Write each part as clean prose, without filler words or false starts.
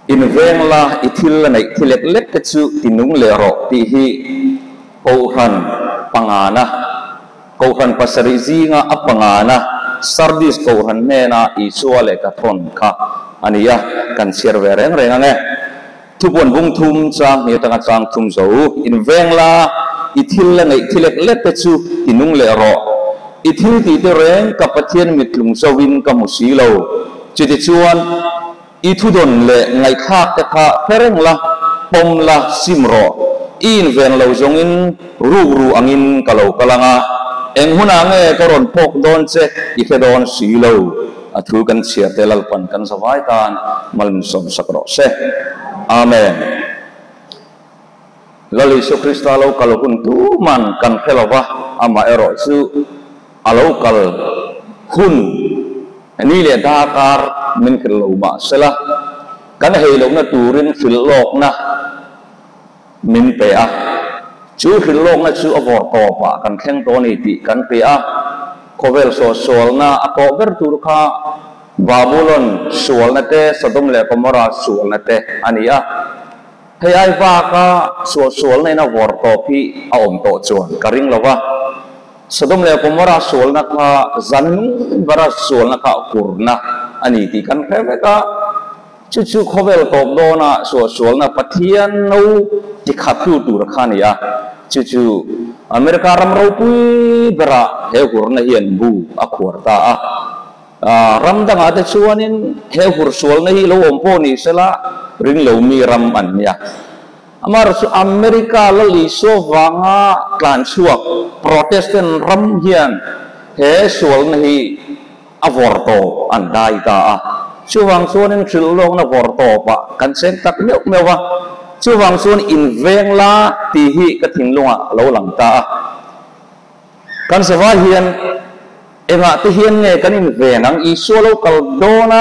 in veng la ithil la nei thilek lek ka chu tinung le ro ti hi kohan pangana kohan pasari zinga apangana sardis kohan nena isua le ka thon kha ania kan sirve reng reng ange thupon bung thum chang ni tanga chang thum zo in veng la ithil la nei thilek lek ka chu tinung le ro ithil ti te reng ka pathian mitlung zawin ka musilo chiti chuan ithudon le ngai khak te kha fereng la pom la simro in ven lo zong in ru angin kalau kalanga eng huna nge karon pok don che ifedon silo athu kan sia telal pan kan sawai tan malm som sakro se amen lali su krista lo kalau kun tu man kan khelawa ama ero su alo kal hun ani le dakar min kelo ma sela kan hei lo na turin fil lok na min pe a chu fil lok na chu avor to pa kan kheng to ni ti kan pe a kovel so sol na ako ber tur kha babylon sol na te sodom le gomora sol na te ania hei ai va ka sol na na vor to pi a om to chuan karing lova sodom le gomora sol na kha zanung bara sol na kha kurna ani ti kan kheve ka chu khovel top do na sol na pathian no ti khatu tur khania chu america ram ro pui bara he kurna hian bu akhwar ta a ram danga te chuanin he hur sol na hi lo om po ni sela ring lo mi ram an ya amar su america la li so wanga klan chuak protestant ram hian he sol na hi avorto an dai ta a chuwang suan thil long na vorto pa kan sek tak mewa chuwang suan in veng la ti hi ka thing lunga lo lang ta kan sewa hian enga te hian nge kan in ve nang i so lo kal dona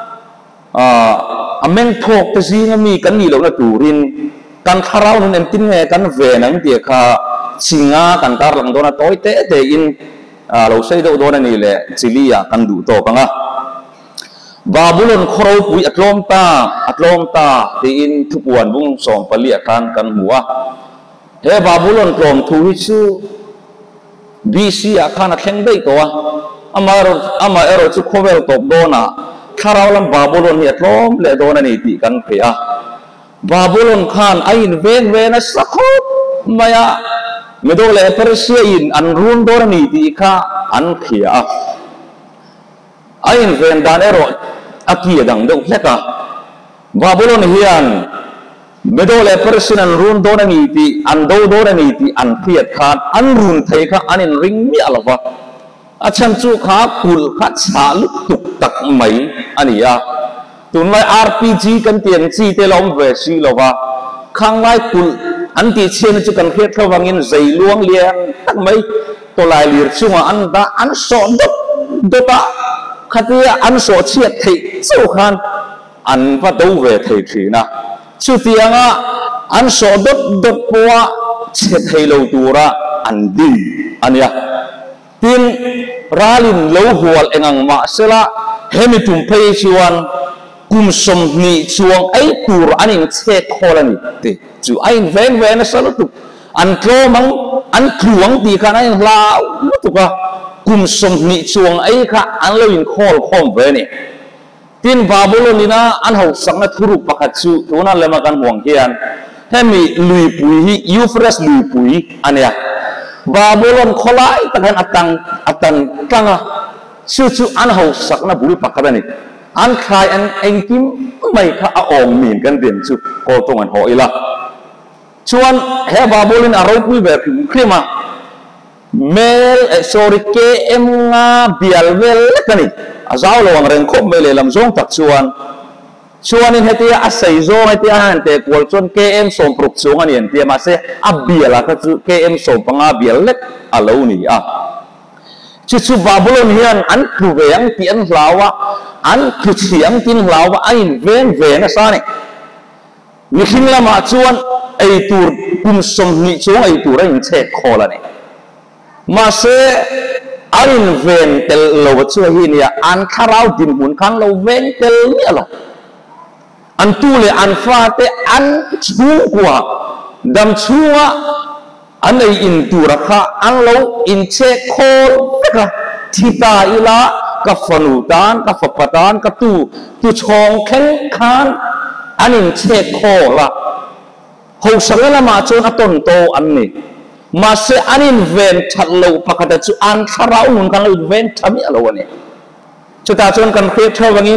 ameng thok te zinga mi kan ni lo na turin kan tharau nun em tin nge kan ve nang ti kha singa kan tar lang dona toy te in lo sei do dona ni le chilia kan du to kanga babylon khoro pui atlom ta ti in thupuan bung som palia kan muwa he babylon klom thu hi chu bc akhana thleng dei to ama ero chu khovel top dona tharawalam babylon hi atlom le dona ni ti kan phea babylon khan ain ven na sakhot maya medole persia in an run dona ni ti kha an khia ain ven dan ero akia dang dong leka babylon hian medole persian run dona ni ti an do dona ni ti an thiat khan an run thei kha anin ring mi alwa achan chu kha kul kha cha lu tuk tak mai ania tun mai rpg kan tian chi te lom ve si lova khang mai kul an ti chen chu kan khet thawangin zai luang lian tak mai to lai lir chunga an da an so dota khatia an so chiat thei chu khan an va do ve thei thina chu tianga an so dot poa che thei lo tura an di ania tin ralin lo hual engang ma sela hemi tum phei chuan kum som ni chuang ai tur anin che kholani te chu ain ven na salutu an tlomang an thuang ti khan ai la lutuka kum som ni chuang ai kha an lo in khol khom ve ni tin babylon ina an ho sangna thuru pakhat chu tuna lema kan huang hian hemi lui pui hi euphrates lui pui ania babylon kholai takan atan tanga chu an ho sakna bul pakhat ani an khai an engkim mai kha a ong min kan den chu ko tong an ho ila chuan he babylon a ro pui ve khima mel sorry ke em nga bialvel kani azau lo ang reng khom mele lam zong tak chuan in hetia asai zo hetia han te kwal chon ke em som pruk chung ani en tia ma se abiala ka chu ke em som panga bial lek alo ni a chu babylon hian an khu ve ang ti an hlawa an khu chiang tin hlawa ain ve na sa ni ni khing lama chuan ei tur kum som ni chung ei tur in che kholani mase arin ven tel lo chu hi nia an tharau din mun khang lo ven tel ni alo อันตู้เลยอันฟ้าแต่อันชูกว่าดำชัวอันไออินตูรักอันเราอินเชคโคก็ทิตาอิละกับฝนุตานกับฝปตานกับตู้ชองแข็งขานอันอินเชคโคละหงสังละมาจนต้นโตอันนี้มาเสอันอินเวนทัดเราปกติจุอันคาราอุนกันอินเวนทำอะไรวะเนี่ยจุดตาจนกันเพื่อเท่าวันนี้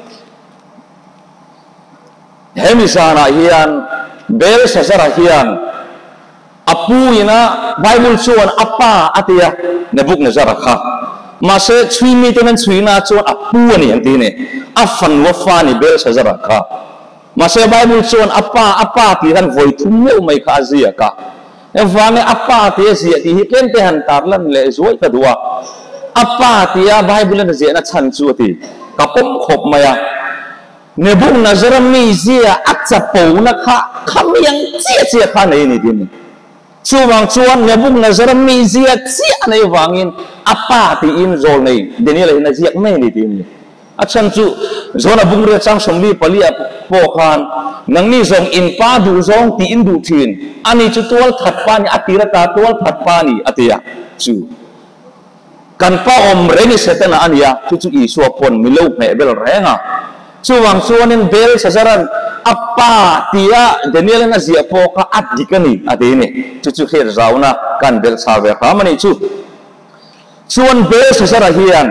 เฮมิสานาเฮียนเบลเซซาราเฮียนอปูยนะไบเบิลชวนอป้าอติยะในบุกในจาระค่ะมาเสช่วยมีตัวนั้นช่วยน่าชวนอปูนี่อันที่นี่อัฟันวฟานี่เบลเซซาระค่ะมาเสไบเบิลชวนอป้าที่ท่านโวยทุ่มเลี้ยวไม่ขาดเสียค่ะเอ็มฟังเนี่ยอป้าที่เสียที่ฮิเกนเตหันตาลันเลยสวยกระดัวอป้าที่ไบเบิลนั่นเสียนั่นฉันชัวที่กับผมขบมาyaในบุกนัจรมีเสียอัจฉริยะนะคะคำยังเสียข้าในนี่ทีนี้ช่วงชวนในบุกนัจรมีเสียในวังอินอป้าที่อินโซนในเดี๋ยวนี้เลยนะเสียไม่นี่ทีนี้อาจารย์จู่โซนบุกเรือจังสมบีพลีปอกันนังนี่ส่งอินป้าดูส่งที่อินดูทีนอันนี้จู่ตัวถัดปานี่อติระตาตัวถัดปานี่อติยะจู่กันป้าอมเรนิเสตนาอันนี้จู่อีสวปนมิลูกเนี่ยเบลแรงอ่ะช่วงนี้เบลเซซารันอัปปาที่อะเดนิเอลน่าเสียโปก็อัดดิกันนี่อันนี้จู่เฮร์ซาวน่ะกันเบลซาเวร์มันนี่ช่วงเบลเซซาร์เฮียน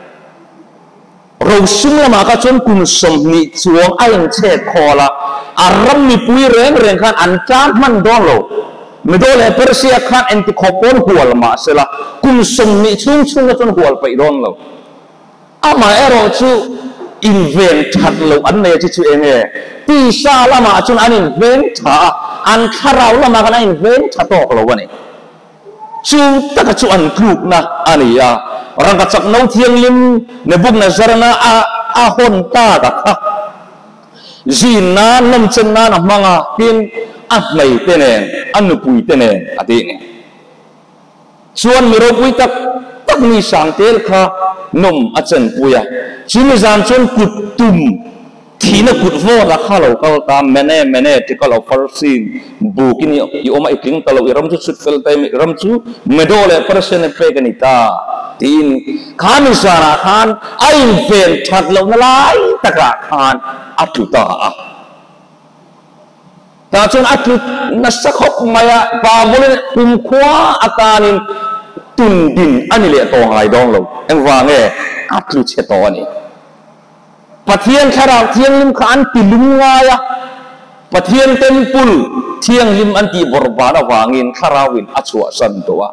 เราสุ่มละมาก็ชวนกุมสมนิช่วงไอ้ยังเช็ดคอละอารมณ์มีปุยเร่งขันอันจานมันโดนโลไม่โดนเลยเปอร์เซียขันเอ็นติขบวนหัวละมาเสละกุมสมนิชุ่มก็จนหัวไปโดนโลอามาเอโรจู่อินเวนทัดโลอันนี้จู่เองที่ซาละมาจนอันอินเวนท่าอันคาราละมากันอินเวนทัดโตกโลวันนี้จู่ตะกจู่อันกรุกนะอันนี้อะorang kacak nau tiang lim nebuk nazarana a hon ta ka zina nam chenna na manga tin at mai tenen anu pui tenen ading chuan miro pui tak ni sang tel kha nom achen puya chimi zan chon kut tum thina kut vo la kha lo kal ta mene ti kal farsin bukini i oma iking talo iram chu sut kal tai iram chu medole person pe kanita tin kami sana khan ain ven that lo na lai takra khan atuta ta chon atu nasakhop maya pa bolin kumkhwa akanin tundin ani le to ngai dong lo eng wa nge atu che to ni pathian khara thiang lim khan tilungaya pathian temple thiang lim anti borbana wangin kharawin achua san towa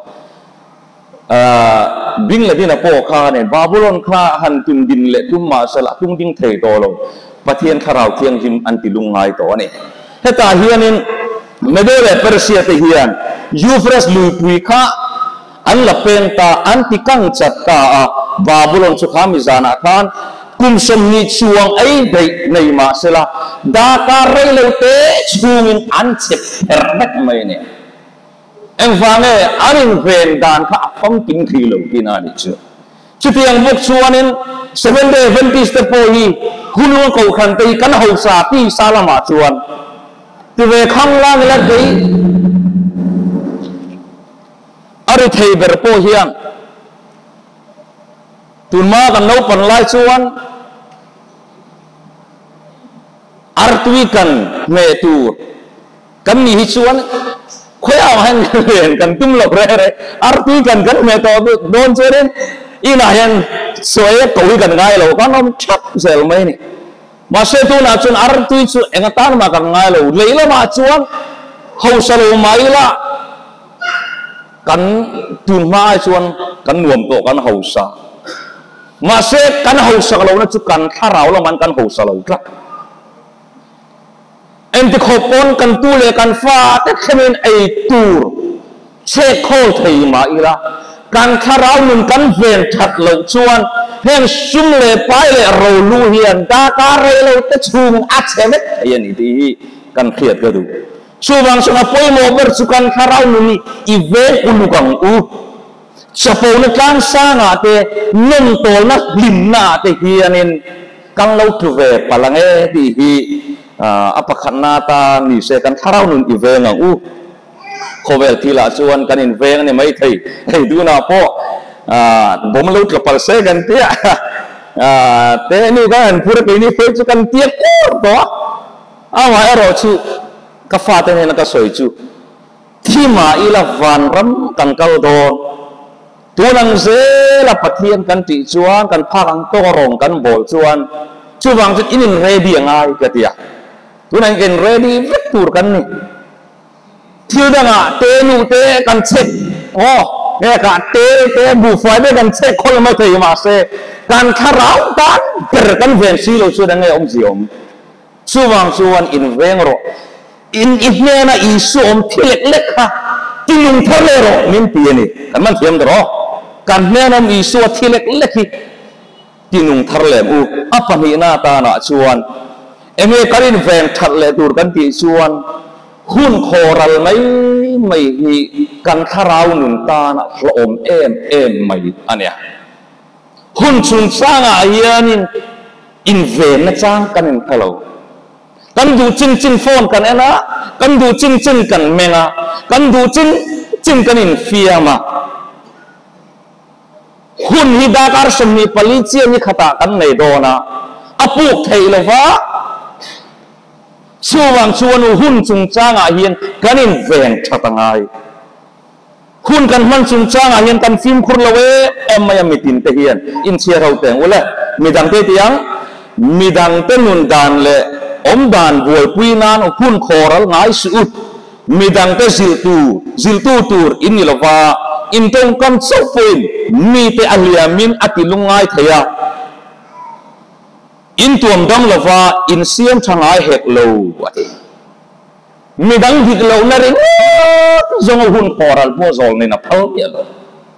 บิงเลดินะพ่อข้าเนี่ยบาบุลอนข้าหันตุนดินเละตุ้มมาสละตุ้งดิ้งเทโตโลปะเทียนขราวเทียงหิมอันติลุงไงตัวนี่ถ้าตาเฮียนินไม่ได้เลยเปอร์เซียตเฮียนยูเฟรสลุยปุยข้าอันละเป็นตาอันติกังจัดตาบาบุลอนสุขามิจานาคานกุมสมนิช่วงไอ้เด็กในมาสละดาการเรเลเตช่วงอันเจ็บเอร์เบ็ดไม่เนี่ยเอ็งฟังเนี่ยอันนี้เป็นการข้าฟังกินขี้เหลวกินอะไรเชื่อชุดที่บุกชวนนั้นเซเว่นเดย์เวนติสเตปโอฮีคุณลุงเขาขันตีกันหัวซาที่ซาลามาชวนที่เวข้างล่างแล้วดีอะไรเทเบอร์โปเฮียนตุนมากันโนปันไลชวนอาร์ตวิกันเมตูกันมีชวนคุยเอาให้เรียนกันตุ้มหลบเร่อาร์ตีกันเมตโดนเจริญอีน่าเห็นสวยตุยกันง่ายเราก็น้องชัดเซลไม่นี่มาเสตุน่าชวนอาร์ตีชวนเองตานมากันง่ายเราเลยละมาชวนเขาสโลไม่ละกันตุนมาชวนกันรวมตัวกันเขาสามาเสกันเขาสเรานะจุกันถ้าเราละมันกันเขาสเราครับเอ็นที่ขบวนกันตู้เลยกันฟ้าแต่แค่เป็นไอตูเช็คโคตรมาอีละการคาราหนึ่งกันเวียนถัดหลงชวนเพียงซุ่มเลยไปเลยเราลู่เฮียนตาการเลยเราจะชูมันอัดเชมิดอย่างนี้ดีกันเครียดก็ดูช่วงสงบไปโมเบอร์สุกันคาราหนึ่งอีเวนอุลุกังอูจะปูนการสร้างอาเตนึ่งตัวนักลิมนาเตเฮียนินกันเราถือเวปลังเอดี apakhanata ni se kan tharau nun ivenga u khovel thila chuan kan in veng ne mai thei hei du na po bom lut la pal se gan tia te ni kan pura ke ni fe chu kan tia ko to awa ero chu ka fa te ne na ka soi chu thi ma ila van ram kan kal do tunang se la pathian kan ti chuan kan phak ang to rong kan bol chuan chu wang chu in ready ngai ka tia tunang ken ready vek tur kan ni thiu danga te nu te kan check ne ka te bu fai be kan check khol ma thei ma se kan tharau kan per kan ven si lo chu dang ngai om ziom chu wang chuan in veng ro in ne na i su om thilek lek ha tinung thole ro min pi ni kan man thiam ro kan ne nam i su thilek lek hi tinung tharlem u apani na ta na chuan eme karin ven that le tur kan ti chuan hun khoral mai hi kan tharau nun ta na hlom em mai ania hun chun changa hianin in ven na chang kan in thalo kan du chin phone kan ena kan du chin kan menga kan du chin kan in fiama hun hi dakar somni palichi ni khata kan nei dona apuk thei lova chuwang chuan hun chung changa hian kanin ven thatangai hun kan man chung changa hian kan film khur lawe emaya mitin te hian in chia rau teng ule midang te tiang midang te nun dan le om dan bol puinan hun khoral ngai su midang te zil tu tur in lova in tong kan sofuin mi te aliamin atilungai thaya in tuam dang lova in siam thangai hek lo mi dang hik lo na ring zong hun khoral po zol ne na phal ya lo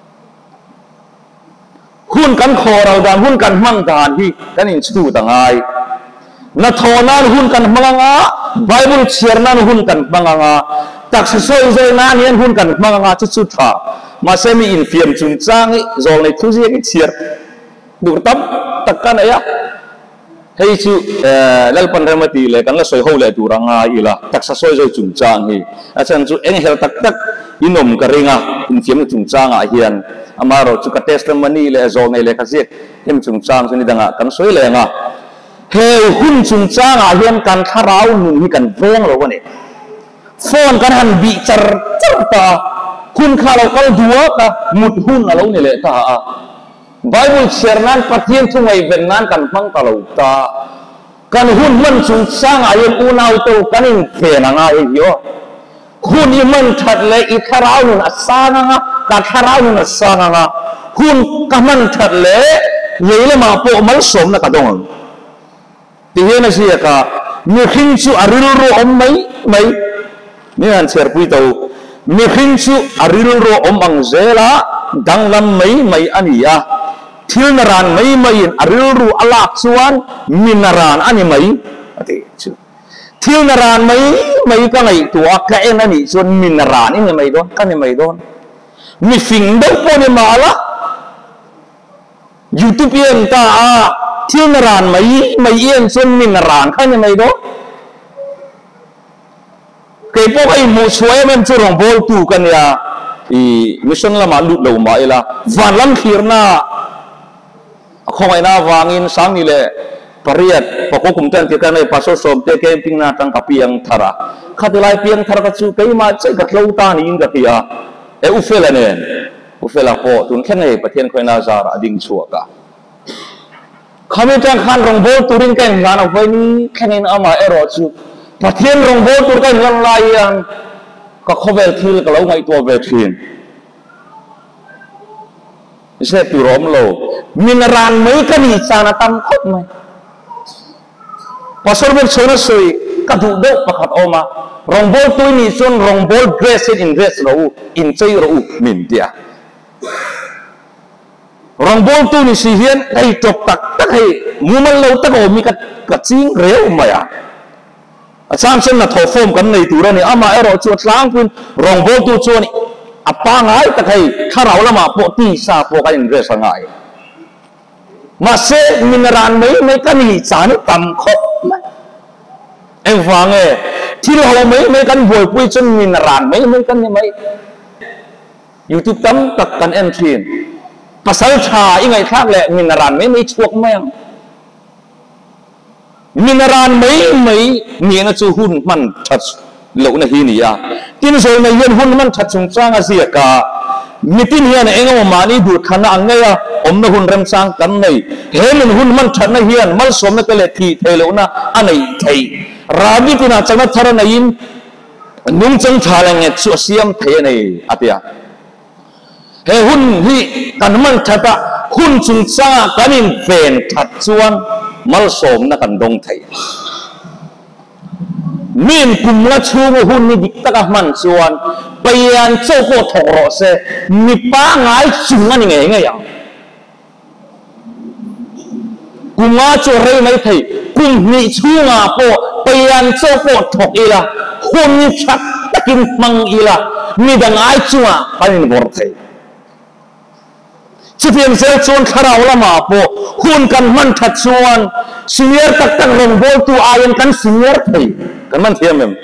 hun kan khoral dan hun kan mang dan hi kan in chu tangai na thonan hun kan manga bible chiernan hun kan manga tak soi zoi na nian hun kan manga chu tha ma semi in fiam chung chang zol ne thu ji ki chier dur tam takkan ya hei chu lalpan remati le kan la soi ho le turanga ila taksa soi soi chung chang hi achan chu eng hel tak inom karinga in fiam chung chang a hian amaro chu ka testimony le zol nei le khasiek him chung chang suni danga kan soi le nga hei hun chung chang a hian kan tharau nun hi kan veng lo wani phone kan han bi char ta hun khalo kal duwa ka mut hun alo ni le ta a Bible shernan pathian thungai vennan kan phang kalau ta kan hun man chung sang ayen unau to kanin phena nga yo hun i man that le i tharau nun asana nga ka tharau nun asana nga hun ka man that le yeile ma po mal som na ka dong ti he na sia ka mi khin chu aril ro om mai ni an cher pui to mi khin chu aril ro om ang zela danglam mai ania thil naran mai aril ru alak chuan minaran ani mai ati chu thil naran mai ka ngai tua ka en ani chuan minaran ini mai don kan mai don mi fing do po ni mala youtube yen ta a thil naran mai yen chuan minaran kan mai do ke po ai mu suai men chu rong bol tu kan ya i mission lama lut lo ma ila van lam khirna không ai na vangin sang ni le pariat poko kumtan ti kan ai paso som te camping na tang kapiang thara khatilai piang thara ka chu kai ma chai ka tlo ta ni in ka tia e ufela nen ufela po tun khen ai pathian khoi na zara ading chua ka khami tang khan rong bol turin kan ngana voi ni khenin ama ero chu pathian rong bol tur kan lan lai yang ka khovel thil ka lo ngai to ve thin sẽ từ róm lồ mineral mấy cái gì sao nó tâm khóc mày và số bên số nó sôi các thủ đô và khát ôm mà rong bol tôi ni son rong bol dress in dress rồi in chơi rồi mình dia rong bol tôi ni si hiền hay chọc tắc hay mua mal lâu tắc ôm mi cái chinh réo mày à sang xem là thổ phom cái này tụi này ama ở rồi chuột sáng pun rong bol tôi chuột apa ngai tak hai tharau lama po ti sa po ka in dress ngai ma se mineral mai kan hi chan tam kho เอ็งฟังที่เราไม่กันบวยปุ้ยจนมีนรานไม่กันยังไงยูทูบตั้มตักกันเอ็นทีนภาษาชายังไงทักแหละมีนรานไม่ช่วงแม่งมีนรานไม่มีนะจูหุ่นมันชัดเหล่านี้นี่อ่ะที่นี่ส่วนในยันหุ่นมันชัดสงสารอาเซียกามิตินี้เนี่ยเองว่ามานี่ดูขนาดไงอ่ะผมนะหุ่นเริ่มสร้างกันเลยเห็นหุ่นมันชัดนะเฮียนมันสมกับเลที่เทเลวนะอันไหนไทยราบิที่น่าจะมาทาร์นยินนุ่งจังทาร์งเงี้ยชัวเสียมเทนี่อาทิตย์เฮ้หุ่นที่กันมันชัดหุ่นสงสารกันอินเป็นชัดส่วนมันสมนะกันดงไทยมีนกุมละชูหุ่นนี่ดิกตะกับมันส่วนไปยันโซ่โคทอร์เซมีป้าง่ายจุงอันยังไงยังกุมอาจูเรย์ไม่ไทยกุมมีชูงาโปไปยันโซ่โคทอกอีละหุ่นนี่ชักตะกินมังอีละมีดังง่ายจูงอ่ะพันนี่บอร์ไทยที่เพียงเซลชวนคาราโอลามาโปหุ่นกันมันทัดชวนซีเนียร์ตักตั้งลงโบตัวอายันกันซีเนียร์ไทยกันมันเทียมเอง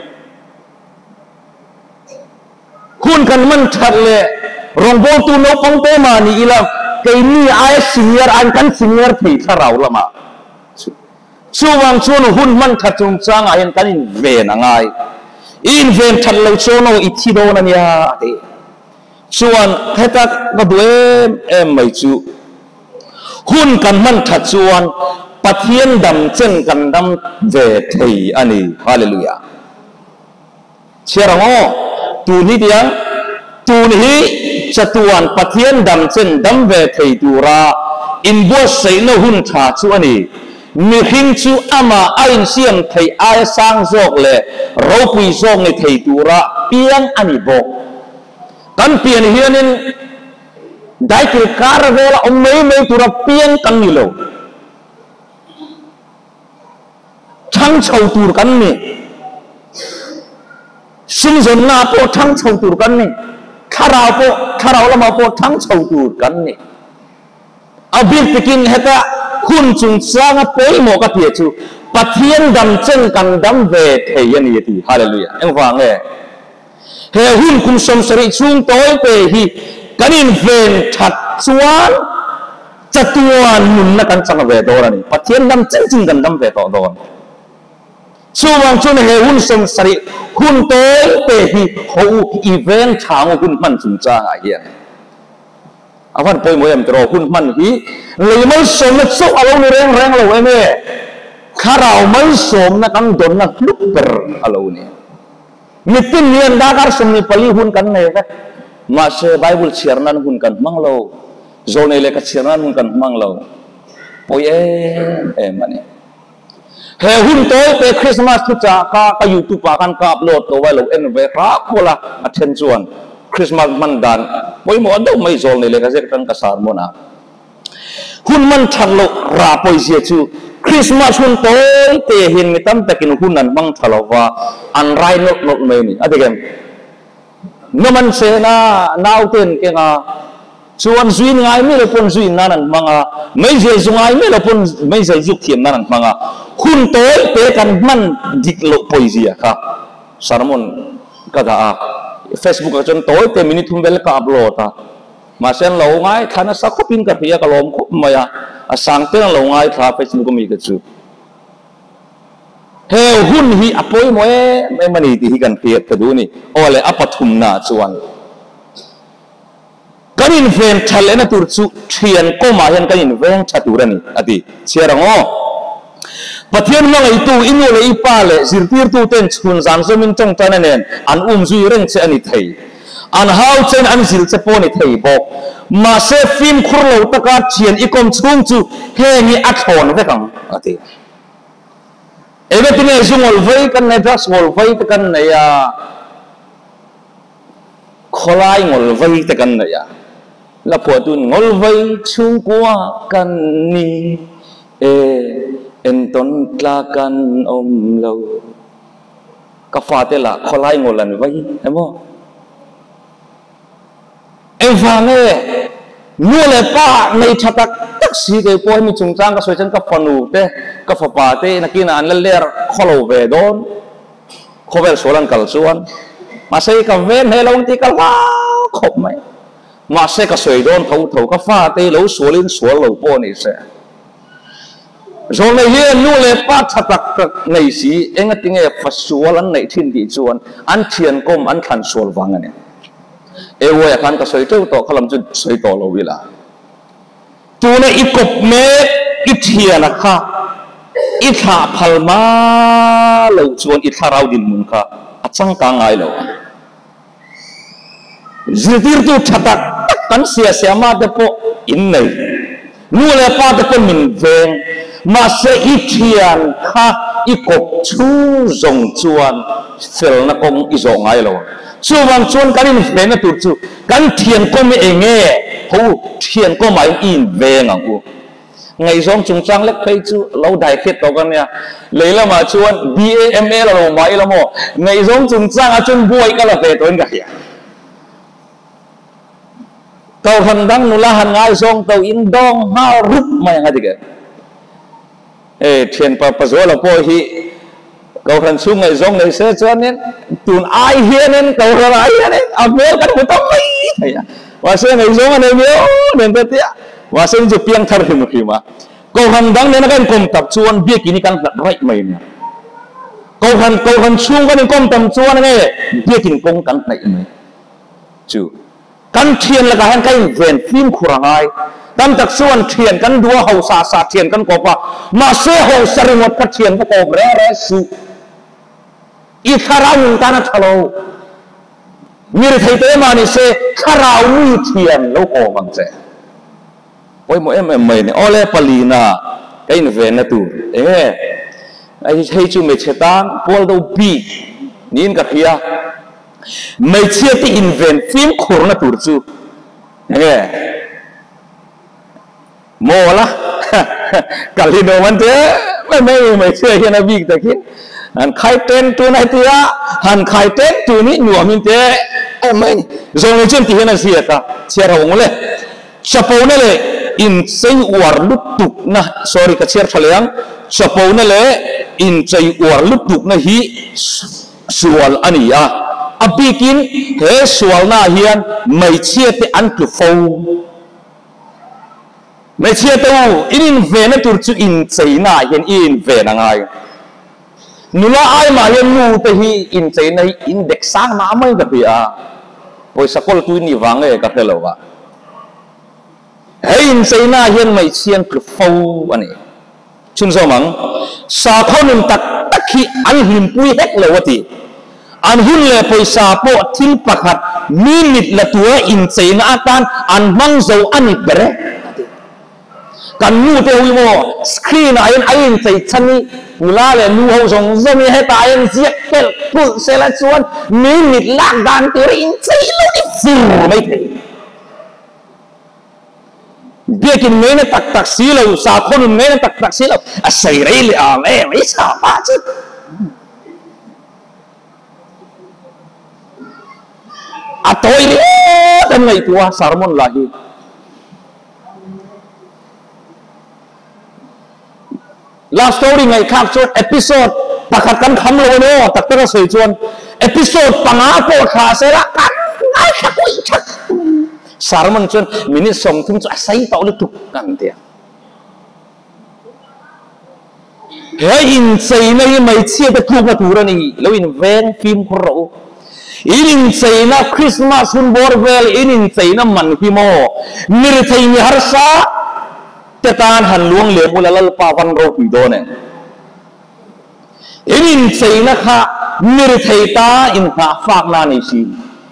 หุ่นกันมันทัดเลยลงโบตัวนกปังเตมานี่อีละเกนี่อายันซีเนียร์อันกันซีเนียร์ไทยคาราโอลามาช่วงชวนหุ่นมันทัดจงจ้างอายันกันอินเวนง่ายอินเวนทัดเราชวนอิทิโดนันยาเดส่วนเหตุการณ์ก็ด้วยไม่จูหุ่นกันมันทัดส่วนปะเทียนดำเช่นกันดำเวทีอันนี้ฮาเลลูยาเชื่อหรอตัวนี้เดียงตัวนี้จะตัวอันปะเทียนดำเช่นดำเวทีตัวระอินบัวเสนหุ่นทัดส่วนนี้มีหิ้งจูอามาอินเสียมไทยอาสร้างโจกเลยเราคุยโจกในไทยตัวระเพียงอันนี้บอกกันเปลี่ยนเฮียนินได้กิจการเวลาไม่ตัวรับเปลี่ยนกันนี่เลยทั้งชาวตัวกันนี่สิ่งส่วนหน้าพวกทั้งชาวตัวกันนี่คาราละมาพวกทั้งชาวตัวกันนี่เอาบิดไปกินเหตุคุณจุงสร้างไปหมอกเทียจูปะเทียนดำเช่นกันดำเวทเฮียนี่ที่ฮาเลลูยาเอ็งฟังเลยเฮหุ่นคุมสมสริชุงโต้ไปฮีกันอินเวนทัดสวนจัตุวันมุนนักันสังเวทโดรานี่ปะเทียนดำจริงๆกันดำเวทโดนช่วงเฮหุ่นสมสริหุ่นโต้ไปฮีเขาอีเวนทางหุ่นมันจุงจ้างไอ้เหี้ยอาวันไปมวยมันตรอหุ่นมันฮีเลยไม่สมนักสู้อารมณ์แรงเราไอ้เม่ข้าเราไม่สมนักกันโดนนักลุกเปอร์อารมณ์นี่มิติเนียนดาการสมนิปลีหุ่นกันเนี่ยครับมาเชไบเบิลเชียร์นั้นหุ่นกันมังโลโซนเอเล็กเชียร์นั้นหุ่นกันมังโลโอ้ยมันเนี่ยเฮหุ่นโตไปคริสต์มาสทุกจากก็ยูทูบอากันก็อัพโหลดตัวไว้เราเอ็นเวรักโคละอัเทนชวนคริสต์มาสมันดันโอ้ยหมดไม่โซนเอเล็กเชียร์กันก็สารมนะหุ่นมันทันโลราปอยเสียชูคริสต์มาสหุ่นโตเตะเห็นมิตั้มแต่กินหุ่นนั้นบังทะเลาะว่าอันไรนกไม่นี่อะไรกันนมันเสนาหนาวเต้นเก่งอ่ะส่วนสุยง่ายไม่ละปนสุยนั่นมังอ่ะไม่ใช่สุยง่ายไม่ละปนไม่ใช่ยุคเทียนนั่นมังอ่ะหุ่นโตเตะกันมันดิกโลปอยเสียครับสารมนก็ได้เฟซบุ๊กจนโตเตะมินิทุ่มเวลก็อัพโหลดอ่ะมาเส้นเราง่ายท่านสักขบินกับเพียกลมคุบมาอ่ะสังเกตเราง่ายท่าเฟซบุ๊กมีกระจุเฮหุ่นฮีอภัยมวยไม่มันนี่ที่กันเพียกระดูนี่โอ้เลยอภัทุมนาส่วนกันอินเวนทัลเลนตุรสุเทียนก็มาเห็นกันอินเวนชัตุรันนี่อดีเชียร์งอปะเทียนมังไอตูอินูเลยปาเลสิรตีร์ตูเต็นชุนสันสมินจงจันเนนอันซุยเร่งเชอันนี้ไทยอันฮาวเชนอันสิลเชปอนี่ไทยบอกมาเซฟิมครูเราตะการเชียนอีกอมชุงจูเฮนี่อัดหอนไปกังอดีเอเวติเนซุงอลไฟกันในดัสอลไฟตะกันในยาขลายอลไฟตะกันในยาแล้วพอตุนอลไฟชุงกัวกันนี่เอ็นต้นกลากันอมเรากฟาเตละขลายอลันไฟเห็นบ่เอ็งฟังนู่นเลยป้าในชะตา si cái poi mi chung chang ka soi chen ka phanu te ka phapa te nakina an ler kholo ve don khovel solan kal chuan ma sei ka ven he long ti kal ha khop mai ma se ka soi don thau thau ka fa te lo solin sol lo po ni se rồi này hiện nu lệ phát thật ngày xí anh ấy tiếng phát sual anh này thiên địa chuan anh thiền công anh thành sual vang anh em ơi anh có soi trâu to khăm làm chút soi to lâu vậy là tu này ít cục mê ít thiền là kha ít hạ palma lâu chuan ít hạ rau din mun kha achang ka ngai lo zitir tu thatak kan sia ma de po in nei nu lệ phát de kon min veng mà sẽ ít thiền khác ít cột chú rồng chuan phèo nó cũng ít rồng ai rồi chú vàng chuan cái này phèo nó tụt chú cái thiền có mấy nghe hú thiền có mấy in về ngang cô ngày rong chúng trang lek thấy chú lâu đại kết đâu cái này lấy là mà chuan BAMA là mấy là mò ngày rong chúng trang à chuan buổi cái là về tối cái tàu hành đăng nula hành ngay rong tàu in dong ha rút mày ngay cái thiền pa zo la po hi cầu thần sung ngày rong ngày sơ cho nên tụi ai hiền nên cầu thần ai hiền nên ở bên cái một tấm mấy và sơ ngày rong này miếu nên thế và sơ chụp piang thar thì một khi mà cầu thần đăng nên cái công tập chuan biết kini kan right mày nè cầu thần sung cái công tập chuan này biết kini công kan này mày chú kan thiền là cái vẹn phim khurang ai tam tak suan thiền kan dua hau sa thiền kan kopa ma se hau sarimot ka thiền ka kop re su I kharau ta na thalo mir thei te ma ni se kharau ni thiền lo ko mang che oi mo em mai ne ole palina cái ne ve na tu ai thei chu me chetan pol do bi nin ka khia mai che ti invent phim khur na tur chu mô la kalino man thế mấy chơi hiện nay việc ta kia han khai tên tu này tia han khai tên tu ní nhua min thế em mấy rồi người trên thì hiện nay gì cả chia hồng lên chapo này lệ in say uar lút tục na sorry cái chia phaleang chapo này lệ in say uar lút tục na hi sual ani à abikin he sual na hian mấy chia thì ăn cứ phâu mấy chia tàu in về nó tụt chú in cháy na hiện in về là ngay nula ai mà hiện nu thì hi in cháy này in đek sang mà mấy cái gì à rồi sao có tụi ni vắng ấy cái thế nào vậy hay in cháy na hiện mấy chia cứ phâu anh ấy chun sao măng sao thâu nên tắc khi anh hiểm pui hết lâu thì anh hun le paisa po thil pakhat minute la tua in cháy na tan anh mang dầu anh bere kan nu te hui mo screen ayin sei chani nula le nu ho song zomi he ta ayin ziek kel pu se la chuan minute lak dan tu in sei lo ni fur mai the biakin me na tak si lo sa khon me na tak si lo a sei rei le a me mai sa pa chu a toi le tan ngai tua sarmon lahi last story ngày khác cho episode pakhat kan kham lo no tak ta sei chuan episode panga po kha se la kan ai kha ko chak sarman chuan minute som thung cha sai to le tuk kan te he in sei nei mai chia ta thu ka tur ani lo in ven phim ko ro in sei na Christmas hun borvel in sei na man hi mo mir thei ni har sa tan han luang le mula lal pa van ro pi do ne in sei na kha mir thei ta in ha fak na ni si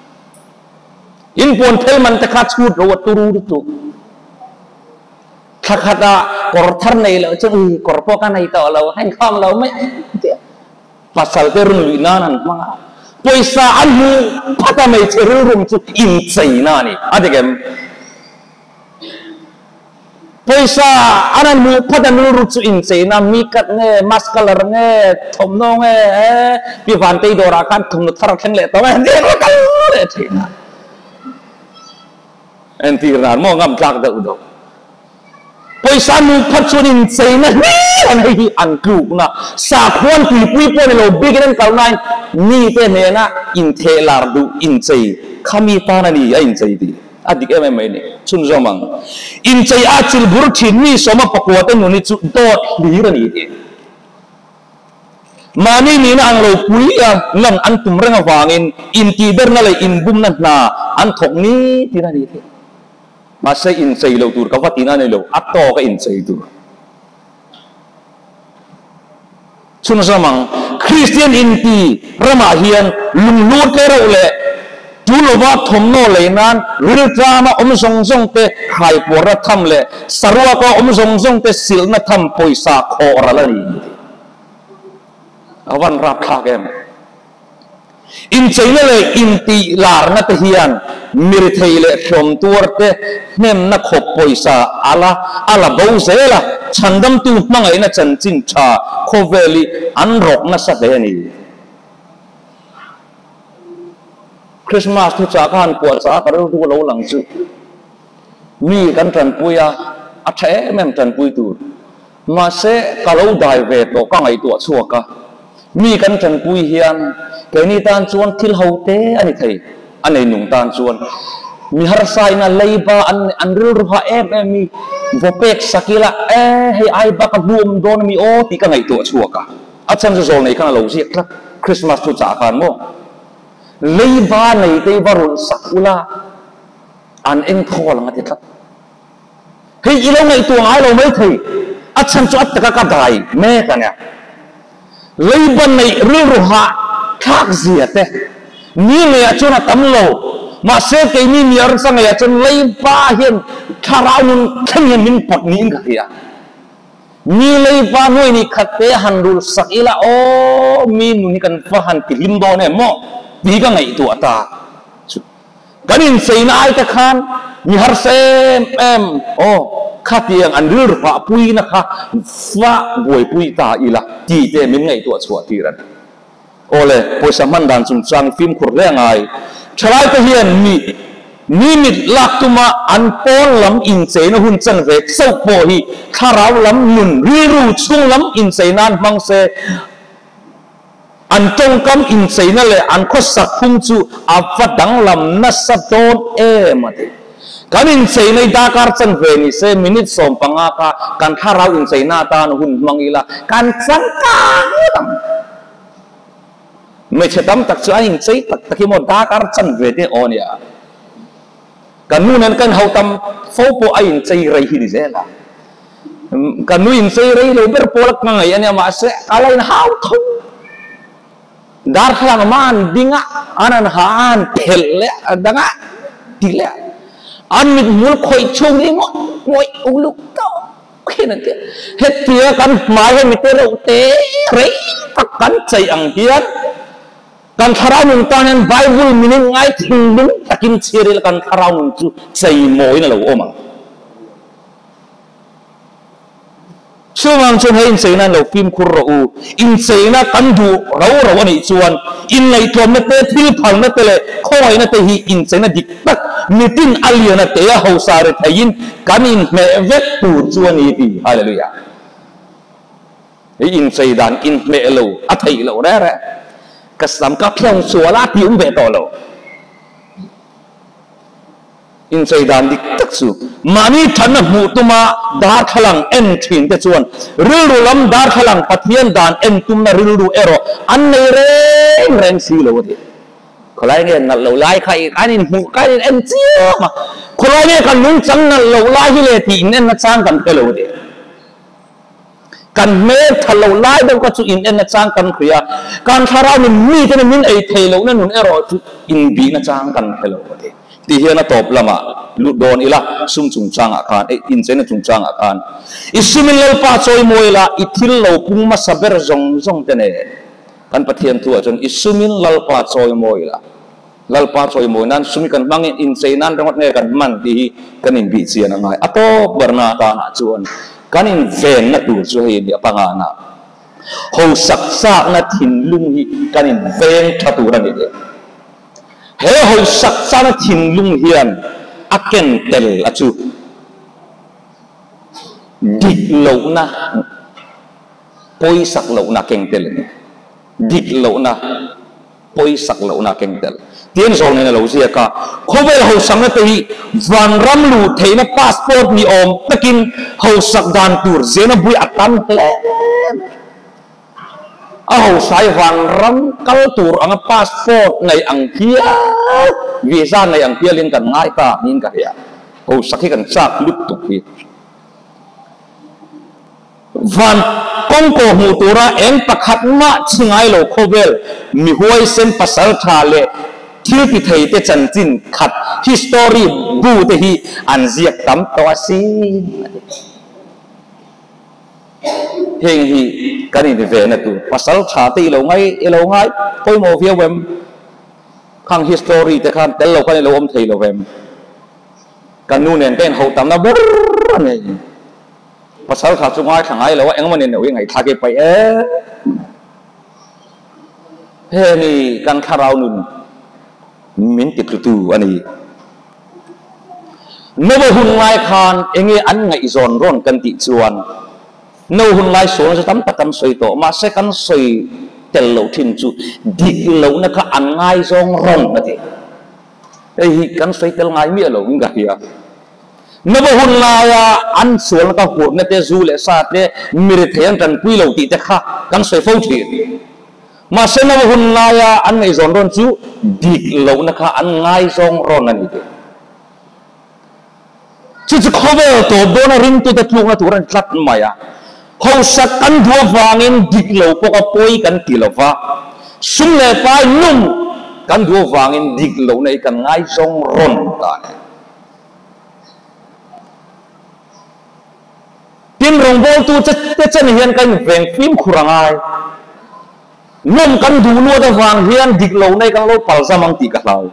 in pon thel man ta kha chut ro tu ru tu kha kha da kor thar nei lo chung kor po ka nei to lo han khom lo mai pasal te run li na nan ma poisa an hu phata mai che rum chu in sei na ni adegem poisa anan mu padan ru chu in sei na mi kat nge mascalar nge thom no nge pi van tei dora kan thum no thar khen le to ne ro kal le thina en ti ran mo ngam tlak da udo ปอยสามุพัดชนินใจนะนี่อันให้อันกลุ่มนะสาพวนปีปุยปนเราบิกนั้นเขานั้นนี่เป็นเนะอินเทลาร์ดูอินใจขมีตานันนี่อินใจดีอาดิกไม่เนี่ยชุนจอมังอินใจอาจิลบุรุษนี่สมปกวดนุนี่จุดโตดีรันนี่มานี่นี่นะอังเราปุยอ่ะนั่นอันตุมเรื่องวางอินตีเดอร์นั่นเลยอินบุมนั่นนะอันถกนี้ที่นั่นนี่มาใช้อินใจเราตัวกับว่าที่นั่นนี่เราอัตโตก็อินใจตัวชุนสมังคริสเตียนอินตีระมาเฮียนลุงลูดแกเราเลยจุลวัฒน์ทมโนเลยนั้นวิริตามาอมทรงทรงเตะไข่ปวดทำเลยสรุปก็อมทรงทรงเตะสิลนัทำปุยสาโคอะไรนี่อาวันรับข้าแกมอินใจเลยอินตีลาร์นัทเฮียนมิริเทเลชมตัวเตเนมนักขบปุยสาอาลาบูเซล่ะฉันดำตูมังไงนะฉันจินชาโคเวลีอันรกนัสเดนีคริสต์มาสทุกจากการปวดสาการดูเราหลังจุมีกันจันปุยอาเทแม่จันปุยตูมาเสกเราได้เวทก็ไงตัวชัวกะมีกันจันปุยเฮียนเกณีตานชวนทิลเขาเตอันนี้ไทยอันนี้หนุ่มตานชวนมีฮาร์ไซน่ะเลยบ้าอันริลร์พามีวอเปกสกิละให้ไอ้บักบูมโดนมีโอติก็ไงตัวชัวกะอาจารย์จะสอนในขณะเราเสียครับคริสต์มาสทุกจากการโมเลยบ้านในเตบารุนสักุลาอันเอ็นทอลังติดครับเฮ้ยอีเราไงตัวไอ้เราไม่ถึงอาจารย์จะอัตตะกะได้แม่กันเนี่ยเลยบ้านในริลร์ฮะทักเสียเตนี่เลยอาจารย์ตั้มโลมาเสกนี่มีอะไรสังเกตจนเลยบ้าเห็นคารานุนแค่ยังมินปดนี้กันที่อ่ะนี่เลยบ้าหน่วยนี่ขัดเตะหันรูสักอีละโอ้มีนุนี่กันฟ้าหันติลิมโดนเนี่ยโม่ดีก็ไงตัวตากันอินเซนไอตะขันมีฮาร์เซมโอ้ขัดยังอันรื้อฟ้าปุยนะคะฟ้าบวยปุยตาอีละจีเตมินไงตัวชัวทีรันโอ้เลยพอสมันดันสุนทรังฟิล์มขุดเรื่องไงชลายตะเฮียนมีมิดลักตุมาอันปอนลำอินเซนหุ่นจันเวกเศร้าโพฮีข้าเราลำนุนริรูช่วงลำอินเซนันมังเซอันจงกำอินเซนั่นเลยอันข้อสักคุ้มจูอาฟัดดังลำนัสโตนมาดิการอินเซในดาการจันเวนิเซมินิตสมปังอากาการข้าเราอินเซนาตานหุ่นมังอีละการสังกาไม่ใช่ตั้มตักใจอินเซตักที่หมดดาการจันเวทีอ่อนเนี่ยกันนู่นนั่นกันเขาทำโฟโปอินเซไรฮิดิเซล่ะกันนู่นอินเซไรเราเบอร์โปลักมังไงเนี่ยมาเสอะไรนะเขาทุ่มดาร์ขลังมันดิ้งอ่ะอันนั้นหาอันเทลเละดังอ่ะทีเละอันมีมูลคอยช่วงนี้หมดมวยอุลุกโตโอเคนั่นเองเหตุเดียวกันหมายให้มีเตเราเตะเร่งตักกันใจอังเดียนกันทารามุนตอนนั้นไบเบิลมีนิ่งไงทิ้งดึงตักินเชียร์กันทารามุนจูใจโมยนั่นแหละโอ้มาช่วงนั้นชนให้อินเซนันเราฟิล์มคุรอูอินเซนักันดูเราวันนี้ชวนอินในตัวนัตเตทิลพังนัตเตเลยข้อยนัตเตฮีอินเซนัดิกตักมิตินอัลยนัตเตยาฮูซาร์ทยินกันอินเมเวตูชวนอีทีฮาเลลูยาอินเซดันอินเมโลอัตย์เราแร่กษัตริย์ก็เพียงสัวลาติอุเบตโลอินไซดานดิตักสูมานี่ท่านหูตุมาดาร์ขลังเอ็นทิ้งแต่ส่วนริลลำดาร์ขลังปะเทียนดานเอ็นตุมนาริลเอโรอันในเร่งสีโลดิคนไรเนี่ยนั่นเราไล่ใครอันนี้หูใครเอ็นจีมาคนไรเนี่ยกันนุ่งจังนั่นเราไล่ที่เลยที่อินเอ็นนัดจ้างกันโลดิกันเมื่อถ้าเราไล่เดี๋ยวก็จะอินเอ็นนัดจ้างกันเคลียการทารามันมีแต่มินไอเทโลนั่นนุ่นเอโรอินบีนัดจ้างกันโลดิที่เฮียนตบละมาลุดโดนอีละซุ่มจุงจังอาคารอินเซนจุงจังอาคารอิสุมิลลปาโซยมวยละอิทิลโลปุงมาสับเบอร์จงเตเนกันปะเทียนตัวจนอิสุมิลลปาโซยมวยละลปาโซยมวยนั้นซุมิกันบางอินเซนันทั้งหมดเนี่ยกันมันที่กันอินบิเซียนง่ายอัตโตบรนาตาหาจวนกันอินเวนนัดดูช่วยเดียปังอาณาเขาสักษานัดหินลุงฮีกันอินเวนทัตุรันเดียเฮ้ยเขาสักษานัดหินลุงเฮียนอักเกนเตลอาจู dik lo na poi sak lo na kengtel dik lo na poi sak lo na kengtel tiền song này là lâu xưa cả không phải hậu sang cái gì van ram lu thấy nó passport ni om takin hậu sak dan tour dễ nó bui atam tle hậu sai van ram kal tour ang passport này ang kia visa này ang kia liên cần ngay ta nhìn cả ya hậu sak cái cần sak lút tục đi van công cổ hủ tura em pakhat ma chingai lo khovel mi huai sen pasal thale thiếu thì thầy te chân chín khát history bu te hi an diệt tắm to xin hình hi cái này về là tu pasal thà ti lâu ngay tôi mua phiếu em khang history te khang tel lâu cái lâu om thầy lâu em cái nu nền cái hậu tắm nó bớt này pasal thà chung ngay khang ngay lâu em mà nền lâu ngày thà cái bay he ni kan kharau nun min tikutu ani no hun lai khan enge an ngai zon ron kan ti chuan no hun lai so sa tam takan soi to ma se kan soi tel lo thin chu dik lo na kha an ngai zong ron ati ei kan soi tel ngai mi lo nga ya no hun lai an sual ka hur na te zu le sa te mir theng tan pui lo ti te kha kan soi fo thi mà xem nó hun lai anh ngày giòn ron chú đi lâu nó khá anh ngay song ron anh đi chú chú khó về tổ bố nó ring tu tập luôn là tụi anh lát mày hậu sắc anh thua vangin đi lâu có cái bôi cần tì lâu va sung lệ phải nung cần thua vangin đi lâu này cần ngay song ron ta tin rong bố tu chất chân hiền cái vẹn phim khurang ai nôm căn đủ luôn đó vàng hiền địch lâu này căn lâu pal sa mang tì cả lâu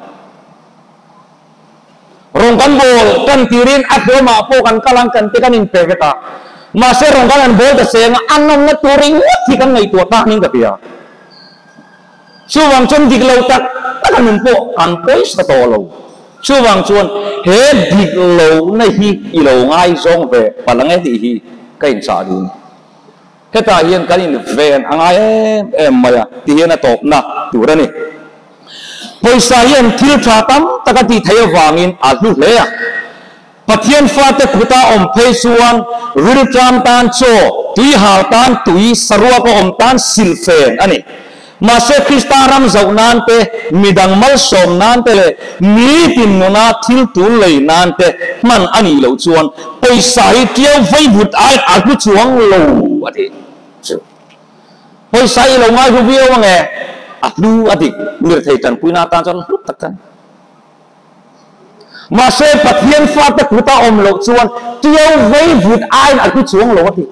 rong căn bol căn tirin at do ma po căn kalang căn te căn in pe ta mà se rong căn bol ta se ang nom na turing thì căn ngày tua ta ning ka pia chu wang chon địch lâu ta căn num po kan poi sa to lâu chu wang chon he địch lâu này hi i lâu ngai zong về palang e thì hi cái in sa đi thế ta hiện cái này về anh em mà thì hiện là top na chủ đó này bây giờ hiện thiếu trả tâm ta cái gì thấy vangin à lúc đấy bắt hiện phát cái cụ ta om phê suan rùi trăm tan cho tùy hào tan tùy sarua có om tan sil phèn anh ấy mà sẽ Krista ram dầu nan pe midang mal som nan pe le mi tin na thiếu tu lei nan pe man ani lo chuan bây giờ tiêu vay vụt ai à cứ chuang lâu vậy bây giờ lâu ngay review mà nghe à lu à đi người thầy trần quý na tan cho lúc tất cả mà sẽ bắt hiện phát cái cụ ta om lo chuan tiêu vay vụt ai à cứ chuang lâu vậy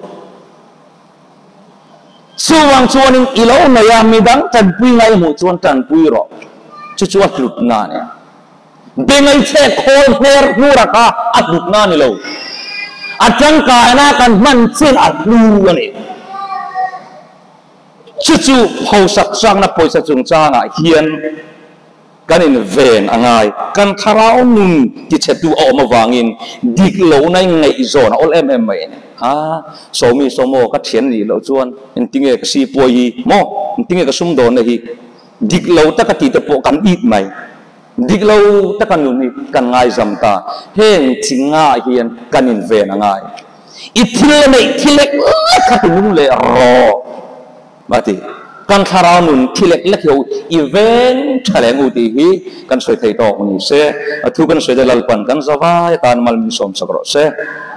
suwang chuan in ilo na ya midang tan pui ngai mu chuan tan pui ro chu chuan lup na ne be ngai che khol her nu ra ka at lup na ni lo atang ka na kan man chin at lu ani chu chu ho sak sang na poi sa chung cha nga hian kan in ven angai kan tharao nun ti chetu o ma wangin dik lo nai ngai zona ol em mai ne ha so mi so mo ka thian ni lo chuan in tinge ka si poi mo in tinge ka sum don hi dik lo ta ka ti te po kan it mai dik lo ta kan nun ni kan ngai zam ta heng chinga hian kan in ven angai ithil nei thilek ka tu nu le ro mati kan tharau nun thilek lek yo event thaleng u ti hi kan soi thei to ni se thu kan soi de lalpan kan zawa tan mal mi som sakro se